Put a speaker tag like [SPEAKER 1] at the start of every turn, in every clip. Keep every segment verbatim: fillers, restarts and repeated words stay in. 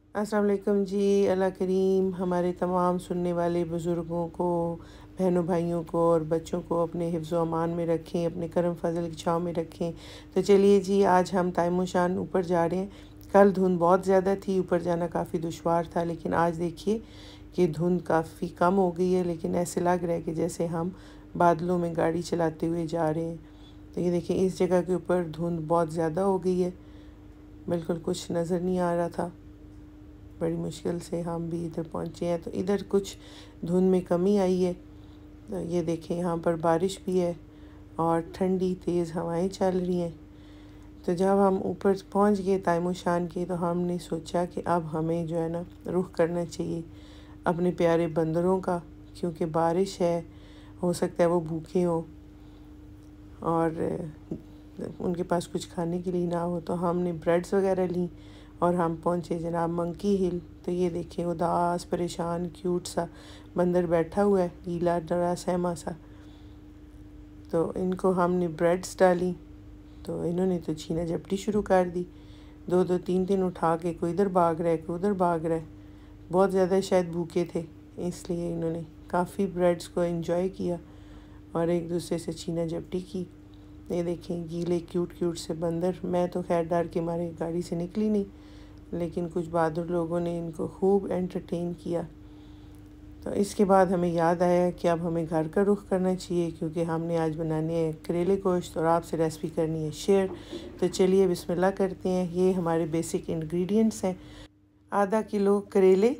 [SPEAKER 1] अस्सलाम वालेकुम जी। अल्लाह करीम हमारे तमाम सुनने वाले बुज़ुर्गों को, बहनों भाइयों को और बच्चों को अपने हिफ्ज़ व अमान में रखें, अपने करम फजल की छाँव में रखें। तो चलिए जी, आज हम तायमो शान ऊपर जा रहे हैं। कल धुंध बहुत ज़्यादा थी, ऊपर जाना काफ़ी दुशवार था, लेकिन आज देखिए कि धुंध काफ़ी कम हो गई है, लेकिन ऐसे लग रहा है कि जैसे हम बादलों में गाड़ी चलाते हुए जा रहे हैं। तो ये देखिए, इस जगह के ऊपर धुंध बहुत ज़्यादा हो गई है, बिल्कुल कुछ नज़र नहीं आ रहा था। बड़ी मुश्किल से हम भी इधर पहुँचे हैं। तो इधर कुछ धुंध में कमी आई है। तो ये देखें, यहाँ पर बारिश भी है और ठंडी तेज़ हवाएं चल रही हैं। तो जब हम ऊपर पहुँच गए तायमो शान के, तो हमने सोचा कि अब हमें जो है ना रुख करना चाहिए अपने प्यारे बंदरों का, क्योंकि बारिश है, हो सकता है वो भूखे हों और उनके पास कुछ खाने के लिए ना हो। तो हमने ब्रेड्स वगैरह ली और हम पहुँचे जनाब मंकी हिल। तो ये देखें, उदास परेशान क्यूट सा बंदर बैठा हुआ है, गीला डरा सहमा सा। तो इनको हमने ब्रेड्स डाली, तो इन्होंने तो छीना झपटी शुरू कर दी। दो दो तीन तीन उठा के कोई इधर भाग रहा है, कोई उधर भाग रहा है। बहुत ज़्यादा शायद भूखे थे, इसलिए इन्होंने काफ़ी ब्रेड्स को एंजॉय किया और एक दूसरे से छीना झपटी की। ये देखें, गीले क्यूट क्यूट से बंदर। मैं तो खैर डर के मारे गाड़ी से निकली नहीं, लेकिन कुछ बहादुर लोगों ने इनको खूब एंटरटेन किया। तो इसके बाद हमें याद आया कि अब हमें घर का रुख करना चाहिए, क्योंकि हमने आज बनाने हैं करेले गोश्त और आपसे रेसिपी करनी है शेयर। तो चलिए बिस्मिल्लाह करते हैं। ये हमारे बेसिक इंग्रेडिएंट्स हैं। आधा किलो करेले,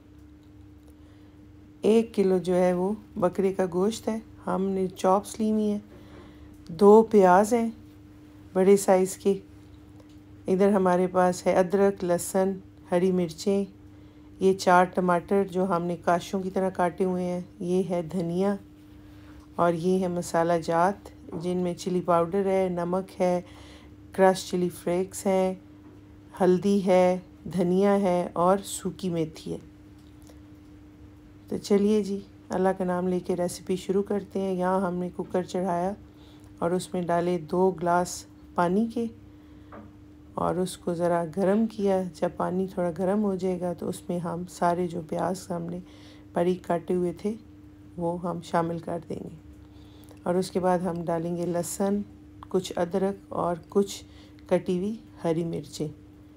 [SPEAKER 1] एक किलो जो है वो बकरे का गोश्त है, हमने चॉप्स ली हुई हैं। दो प्याज हैं बड़े साइज़ के। इधर हमारे पास है अदरक, लहसुन, हरी मिर्चें। ये चार टमाटर जो हमने काशों की तरह काटे हुए हैं। ये है धनिया और ये है मसाला जात, जिनमें चिली पाउडर है, नमक है, क्रश चिली फ्लेक्स हैं, हल्दी है, धनिया है और सूखी मेथी है। तो चलिए जी, अल्लाह का नाम लेके रेसिपी शुरू करते हैं। यहाँ हमने कुकर चढ़ाया और उसमें डाले दो ग्लास पानी के और उसको ज़रा गरम किया। जब पानी थोड़ा गरम हो जाएगा तो उसमें हम सारे जो प्याज हमने बारीक काटे हुए थे वो हम शामिल कर देंगे और उसके बाद हम डालेंगे लहसुन, कुछ अदरक और कुछ कटी हुई हरी मिर्चें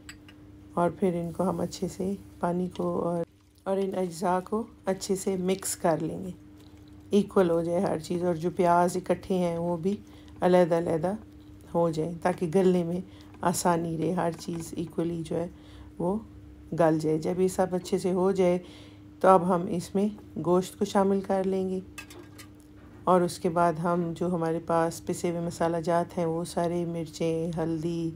[SPEAKER 1] और फिर इनको हम अच्छे से पानी को और और इन अज्जा को अच्छे से मिक्स कर लेंगे, इक्वल हो जाए हर चीज़, और जो प्याज इकट्ठे हैं वो भी अलग-अलग हो जाए ताकि गलने में आसानी रहे, हर चीज़ इक्वली जो है वो गल जाए। जब ये सब अच्छे से हो जाए तो अब हम इसमें गोश्त को शामिल कर लेंगे और उसके बाद हम जो हमारे पास पिसे हुए मसाला जात हैं वो सारे, मिर्चें, हल्दी,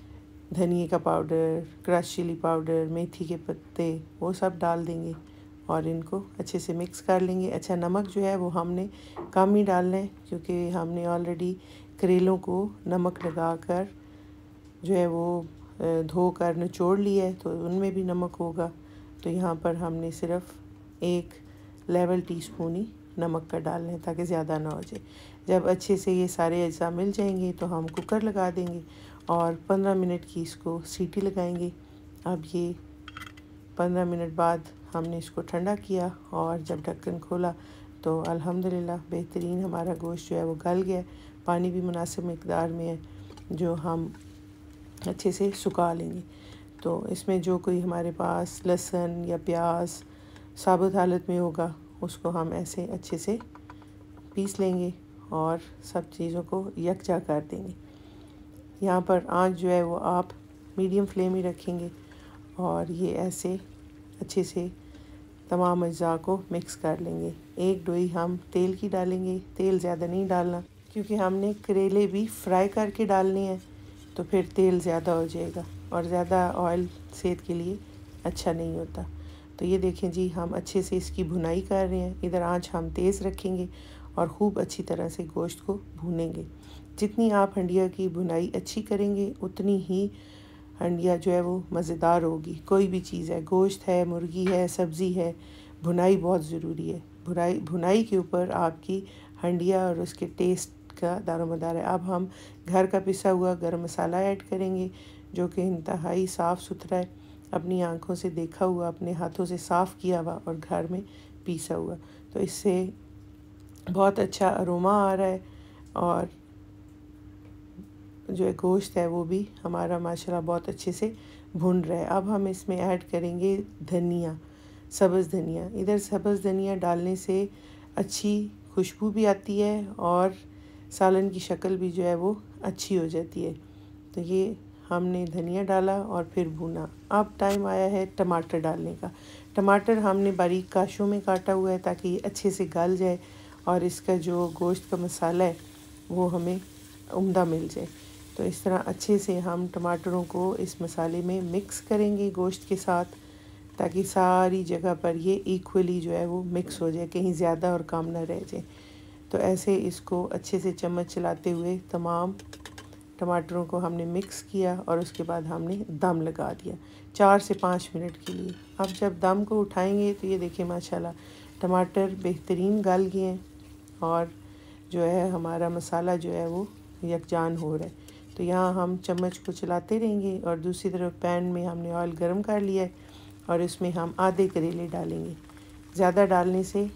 [SPEAKER 1] धनिए का पाउडर, क्रश चिली पाउडर, मेथी के पत्ते, वो सब डाल देंगे और इनको अच्छे से मिक्स कर लेंगे। अच्छा, नमक जो है वो हमने कम ही डालना है, क्योंकि हमने ऑलरेडी करेलों को नमक लगाकर जो है वो धोकर निचोड़ लिया है, तो उनमें भी नमक होगा। तो यहाँ पर हमने सिर्फ एक लेवल टीस्पून ही नमक का डालना है ताकि ज़्यादा ना हो जाए। जब अच्छे से ये सारे अज्जा मिल जाएंगे तो हम कुकर लगा देंगे और पंद्रह मिनट की इसको सीटी लगाएंगे। अब ये पंद्रह मिनट बाद हमने इसको ठंडा किया और जब ढक्कन खोला तो अल्हम्दुलिल्लाह बेहतरीन हमारा गोश्त जो है वो गल गया। पानी भी मुनासिब मिकदार में है जो हम अच्छे से सुखा लेंगे। तो इसमें जो कोई हमारे पास लहसुन या प्याज साबुत हालत में होगा उसको हम ऐसे अच्छे से पीस लेंगे और सब चीज़ों को यकजा कर देंगे। यहाँ पर आंच जो है वो आप मीडियम फ्लेम ही रखेंगे और ये ऐसे अच्छे से तमाम अज्जा को मिक्स कर लेंगे। एक डोई हम तेल की डालेंगे, तेल ज़्यादा नहीं डालना क्योंकि हमने करेले भी फ्राई करके डालने हैं, तो फिर तेल ज़्यादा हो जाएगा और ज़्यादा ऑयल सेहत के लिए अच्छा नहीं होता। तो ये देखें जी, हम अच्छे से इसकी भुनाई कर रहे हैं। इधर आंच हम तेज़ रखेंगे और ख़ूब अच्छी तरह से गोश्त को भूनेंगे। जितनी आप हंडिया की भुनाई अच्छी करेंगे उतनी ही हंडिया जो है वो मज़ेदार होगी। कोई भी चीज़ है, गोश्त है, मुर्गी है, सब्ज़ी है, भुनाई बहुत ज़रूरी है। भुनाई भुनाई के ऊपर आपकी हंडिया और उसके टेस्ट का दारोमदार है। अब हम घर का पिसा हुआ गरम मसाला ऐड करेंगे जो कि इंतहाई साफ़ सुथरा है अपनी आंखों से देखा हुआ, अपने हाथों से साफ़ किया हुआ और घर में पीसा हुआ। तो इससे बहुत अच्छा अरोमा आ रहा है और जो है गोश्त है वो भी हमारा माशाल्लाह बहुत अच्छे से भुन रहा है। अब हम इसमें ऐड करेंगे धनिया, सब्ज़ धनिया। इधर सब्ज़ धनिया डालने से अच्छी खुशबू भी आती है और सालन की शक्ल भी जो है वो अच्छी हो जाती है। तो ये हमने धनिया डाला और फिर भुना। अब टाइम आया है टमाटर डालने का। टमाटर हमने बारीक काशों में काटा हुआ है ताकि ये अच्छे से गल जाए और इसका जो गोश्त का मसाला है वो हमें उम्दा मिल जाए। तो इस तरह अच्छे से हम टमाटरों को इस मसाले में मिक्स करेंगे गोश्त के साथ, ताकि सारी जगह पर ये इक्वली जो है वो मिक्स हो जाए, कहीं ज़्यादा और कम ना रह जाए। तो ऐसे इसको अच्छे से चम्मच चलाते हुए तमाम टमाटरों को हमने मिक्स किया और उसके बाद हमने दम लगा दिया चार से पाँच मिनट के लिए। अब जब दम को उठाएंगे तो ये देखिए माशाल्लाह टमाटर बेहतरीन गल गए हैं और जो है हमारा मसाला जो है वो यकजान हो रहा है। तो यहाँ हम चम्मच को चलाते रहेंगे और दूसरी तरफ पैन में हमने ऑयल गर्म कर लिया है और इसमें हम आधे करेले डालेंगे। ज़्यादा डालने से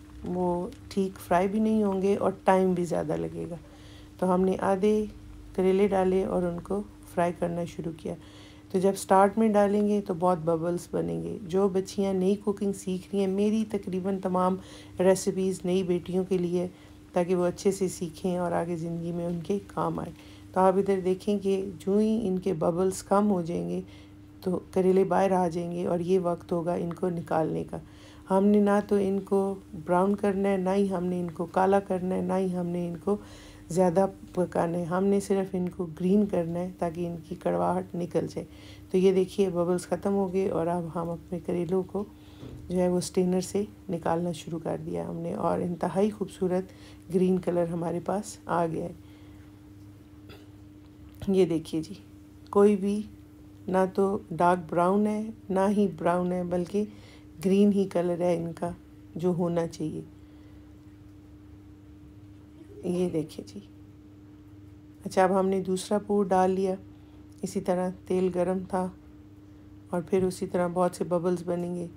[SPEAKER 1] वो ठीक फ्राई भी नहीं होंगे और टाइम भी ज़्यादा लगेगा। तो हमने आधे करेले डाले और उनको फ्राई करना शुरू किया। तो जब स्टार्ट में डालेंगे तो बहुत बबल्स बनेंगे। जो बच्चियां नई कुकिंग सीख रही हैं, मेरी तकरीबन तमाम रेसिपीज़ नई बेटियों के लिए, ताकि वो अच्छे से सीखें और आगे ज़िंदगी में उनके काम आए। तो आप इधर देखें कि जो ही इनके बबल्स कम हो जाएंगे तो करेले बाहर आ जाएंगे और ये वक्त होगा इनको निकालने का। हमने ना तो इनको ब्राउन करना है, ना ही हमने इनको काला करना है, ना ही हमने इनको ज़्यादा पकाना है। हमने सिर्फ इनको ग्रीन करना है ताकि इनकी कड़वाहट निकल जाए। तो ये देखिए बबल्स ख़त्म हो गए और अब हम अपने करेलों को जो है वो स्टेनर से निकालना शुरू कर दिया हमने और इंतहाई खूबसूरत ग्रीन कलर हमारे पास आ गया है। ये देखिए जी, कोई भी ना तो डार्क ब्राउन है ना ही ब्राउन है, बल्कि ग्रीन ही कलर है इनका जो होना चाहिए। ये देखिए जी। अच्छा, अब हमने दूसरा पूर डाल लिया। इसी तरह तेल गरम था और फिर उसी तरह बहुत से बबल्स बनेंगे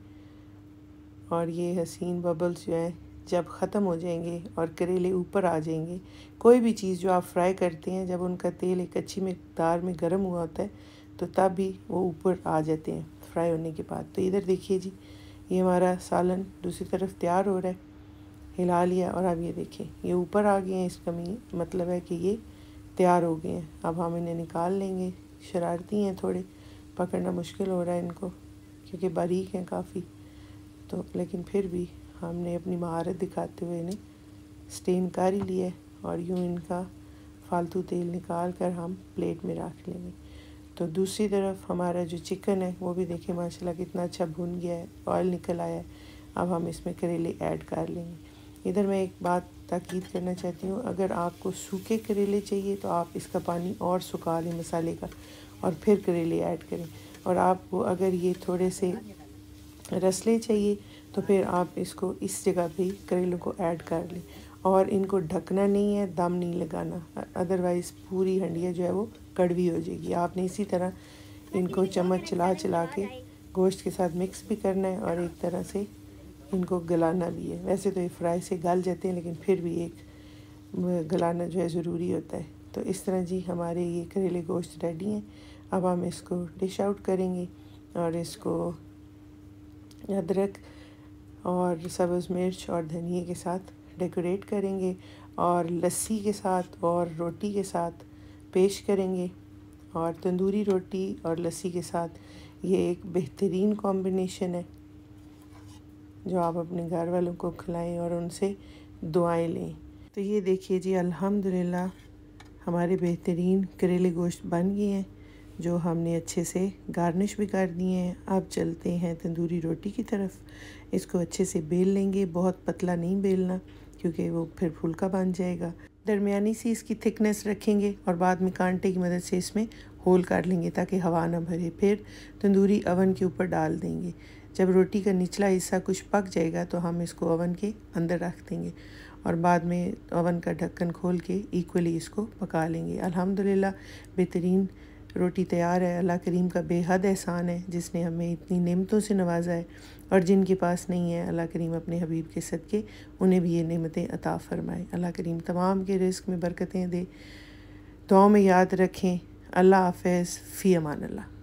[SPEAKER 1] और ये हसीन बबल्स जो है जब ख़त्म हो जाएंगे और करेले ऊपर आ जाएंगे, कोई भी चीज़ जो आप फ्राई करते हैं जब उनका तेल एक अच्छी मिकदार में गर्म हुआ होता है तो तब भी वो ऊपर आ जाते हैं फ्राई होने के बाद। तो इधर देखिए जी, ये हमारा सालन दूसरी तरफ तैयार हो रहा है। हिला लिया और अब ये देखिए ये ऊपर आ गए हैं। इसका मतलब है कि ये तैयार हो गए हैं। अब हम इन्हें निकाल लेंगे। शरारती हैं थोड़े, पकड़ना मुश्किल हो रहा है इनको क्योंकि बारीक हैं काफ़ी, तो लेकिन फिर भी हमने अपनी महारत दिखाते हुए इन्हें स्टेन कर ही लिया है और यूँ इनका फालतू तेल निकाल कर हम प्लेट में रख लेंगे। तो दूसरी तरफ हमारा जो चिकन है वो भी देखिए माशाल्लाह कितना अच्छा भुन गया है, ऑयल निकल आया है। अब हम इसमें करेले ऐड कर लेंगे। इधर मैं एक बात ताकीद करना चाहती हूँ, अगर आपको सूखे करेले चाहिए तो आप इसका पानी और सुखा लें मसाले का और फिर करेले ऐड करें, और आपको अगर ये थोड़े से रसले चाहिए तो फिर आप इसको इस जगह पे करेलों को ऐड कर लें और इनको ढकना नहीं है, दम नहीं लगाना, अदरवाइज़ पूरी हंडिया जो है वो कड़वी हो जाएगी। आपने इसी तरह इनको चम्मच चला चला के गोश्त के साथ मिक्स भी करना है और एक तरह से इनको गलाना भी है। वैसे तो ये फ्राई से गल जाते हैं लेकिन फिर भी एक गलाना जो है ज़रूरी होता है। तो इस तरह जी हमारे ये करेले गोश्त रेडी हैं। अब हम इसको डिश आउट करेंगे और इसको अदरक और सब्ज़ मिर्च और धनिए के साथ डेकोरेट करेंगे और लस्सी के साथ और रोटी के साथ पेश करेंगे। और तंदूरी रोटी और लस्सी के साथ ये एक बेहतरीन कॉम्बिनेशन है जो आप अपने घर वालों को खिलाएं और उनसे दुआएं लें। तो ये देखिए जी, अल्हम्दुलिल्लाह हमारे बेहतरीन करेले गोश्त बन गए हैं जो हमने अच्छे से गार्निश भी कर दिए हैं। अब चलते हैं तंदूरी रोटी की तरफ। इसको अच्छे से बेल लेंगे, बहुत पतला नहीं बेलना क्योंकि वो फिर फुल्का बन जाएगा। दरमियानी सी इसकी थिकनेस रखेंगे और बाद में कांटे की मदद से इसमें होल कर लेंगे ताकि हवा ना भरे। फिर तंदूरी अवन के ऊपर डाल देंगे। जब रोटी का निचला हिस्सा कुछ पक जाएगा तो हम इसको अवन के अंदर रख देंगे और बाद में अवन का ढक्कन खोल के इक्वली इसको पका लेंगे। अल्हम्दुलिल्लाह बेहतरीन रोटी तैयार है। अल्लाह करीम का बेहद एहसान है जिसने हमें इतनी नेमतों से नवाजा है, और जिनके पास नहीं है अल्लाह करीम अपने हबीब के सदक़े उन्हें भी ये नेमतें अता फ़रमाए। अल्लाह करीम तमाम के रिज़्क़ में बरकतें दे। दुआ में याद रखें। अल्लाह हाफ़िज़। फ़ी अमान अल्लाह।